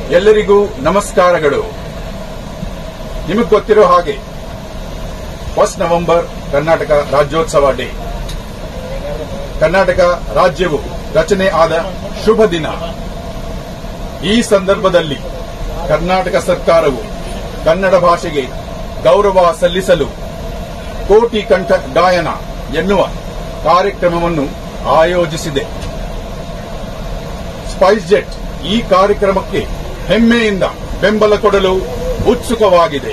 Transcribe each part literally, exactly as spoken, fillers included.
ಎಲ್ಲರಿಗೂ ನಮಸ್ಕಾರಗಳು. ನಿಮಗೆ ಗೊತ್ತಿರೋ ಹಾಗೆ first November Karnataka Rajyotsava day. Karnataka ರಾಜ್ಯವು ರಚನೆ ಆದ ಶುಭ ದಿನ. ಈ ಸಂದರ್ಭದಲ್ಲಿ ಕರ್ನಾಟಕ ಸರ್ಕಾರವು ಕನ್ನಡ ಭಾಷೆಗೆ ಗೌರವ ಸಲ್ಲಿಸಲು ಕೋಟಿ ಕಂಠ ಗಾಯನ ಎನ್ನುವ ಕಾರ್ಯಕ್ರಮವನ್ನು ಆಯೋಜಿಸಿದೆ. ಸ್ಪೈಸ್ ಜೆಟ್ ಈ ಕಾರ್ಯಕ್ರಮಕ್ಕೆ ಹೆಮ್ಮೆಯಿಂದ ಬೆಂಬಲ ಕೊಡಲು ಉತ್ಸುಕವಾಗಿದೆ.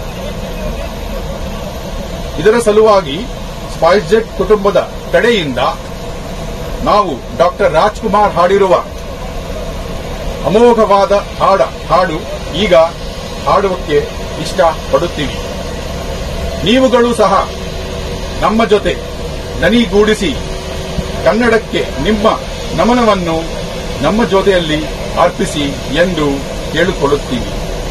ಇದರ ಸಲುವಾಗಿ ಸ್ಪೈಸ್ ಜೆಟ್ ಕುಟುಂಬದ ಕಡೆಯಿಂದ ನಾವು ಡಾಕ್ಟರ್ ರಾಜ್ಕುಮಾರ್ ಹಾಡಿರುವ ಅಮೋಘವಾದ ಹಾಡ ಹಾಡು ಈಗ ಹಾಡುವಕ್ಕೆ ಇಷ್ಟಪಡುತ್ತೀವಿ. ನೀವುಗಳು ಸಹ ನಮ್ಮ ಜೊತೆ ದನಿಗೂಡಿಸಿ ಕನ್ನಡಕ್ಕೆ ನಿಮ್ಮ ನಮನವನ್ನು ನಮ್ಮ ಜೊತೆಯಲ್ಲಿ ಅರ್ಪಿಸಿ ಎಂದು ಕೇಳಿಕೊಳ್ಳುತ್ತೀವಿ.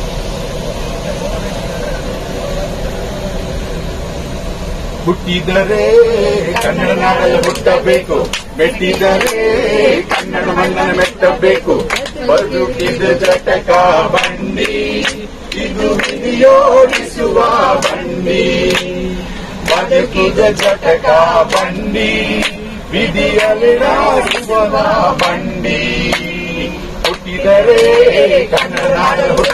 ಹುಟ್ಟಿದರೆ ಕನ್ನಡ ನಾಡಲ್ಲಿ ಹುಟ್ಟಬೇಕು, ಮೆಟ್ಟಿದರೆ ಕನ್ನಡ ಮಣ್ಣನ್ನು ಮೆಟ್ಟಬೇಕು. ಬದುಕಿದ ಜಟಕ ಬಂಡಿ, ಇದು ವಿಧಿಯೋಡಿಸುವ ಬಂಡಿ. ಬದುಕಿದ ಜಟಕ ಬಂಡಿ, ವಿಧಿಯಲ್ಲಿ ರಾಸುವ ಬಂಡಿ. ಹುಟ್ಟಿದರೆ ಕನ್ನಡ ನಾಡ